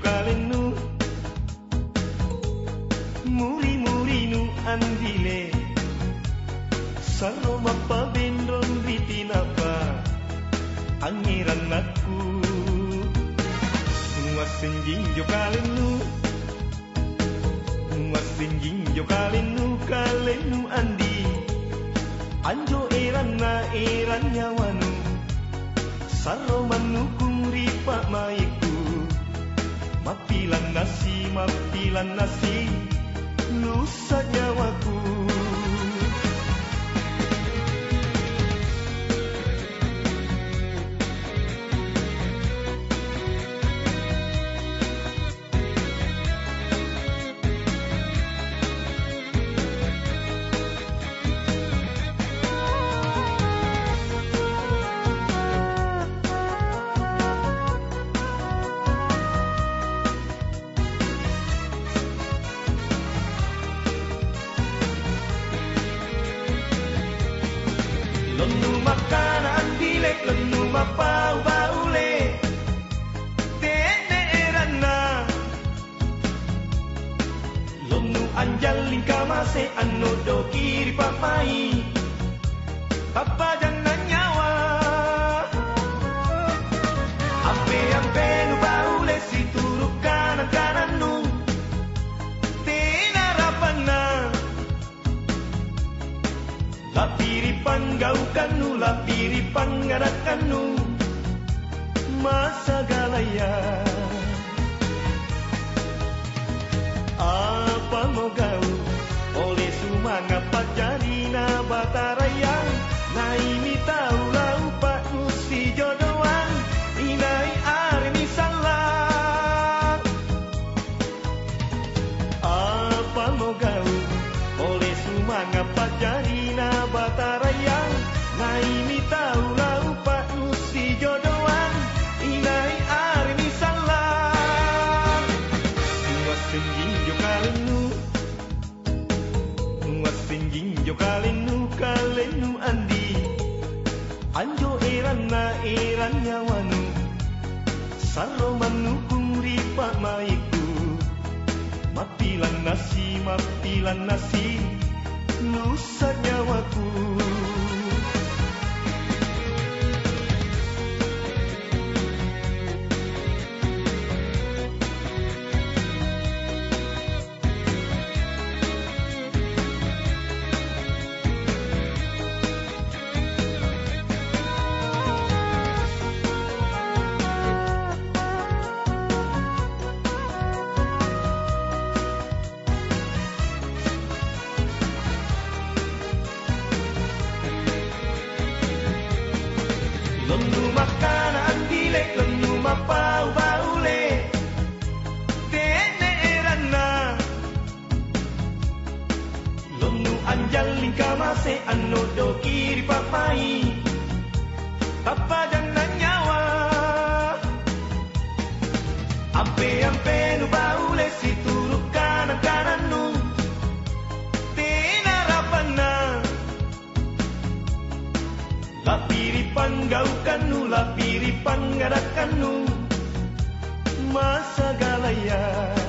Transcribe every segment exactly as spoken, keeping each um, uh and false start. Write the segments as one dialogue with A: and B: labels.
A: kalenu muri-muri nu andile sarro mappa bendron ritinapa angiran aku nuasenjing jo kalenu nuasenjing jo kalenu kalenu andi anjo eranna eran nyawanu sarro manukung ripa maiku mapilan nasi mapilan nasi lusa nyawaku Lonu makanan dilek lenu mapau baule tene erana lonu anjal lingka mase anodo kiri papai papa jangan nyawa ampe ampe nu baule si turuk kanan kanan nu tena rapana lapiri panggaukannu lapiri panggarakannu masa galaya apa mau gau oleh sumanga pajarina bataraya naimi tahu lau pak nusi jodohan inai armi salah apa mau gau oleh sumanga pajarina bataraya naimi tahu lau pak nusi jodohan inai armi salah nuasenjing jo kalenu nuasenjing jo kalenu kalenu andi anjo eranna eran nyawanu sarro manukung ripa maiku mapilan nasi mapilan nasi lusa nyawaku lenu makanan dilek lenu mapau baule tene erana lenu anjal lingka mase anodo kiri papai papa jangan nyawa ampe ampe nu baule si turuk kanan kanan nu tena rapana lapiri panggaukannu lapiri panggarakannu masa galaya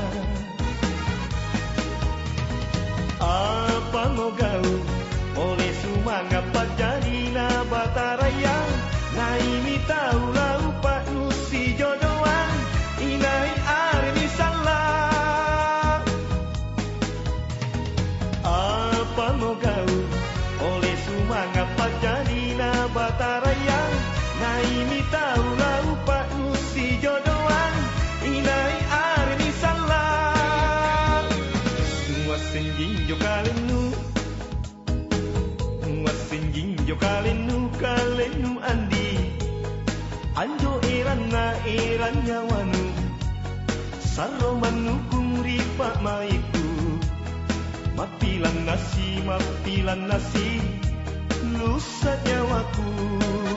A: apa mau gau oleh sumanga pajarina bataraya naimi tahu lau pak nusi jodohan inai armi salah apa mau gau oleh sumanga pajarina bataraya naimi tahu lau pak nusi jodohan inai armi salah nuasenjing jo kalenu nuasenjing jo kalenu kalenu andi anjo eranna eran nyawanu sarro manukung ripa maiku mapilan nasi mapilan nasi lusa nyawaku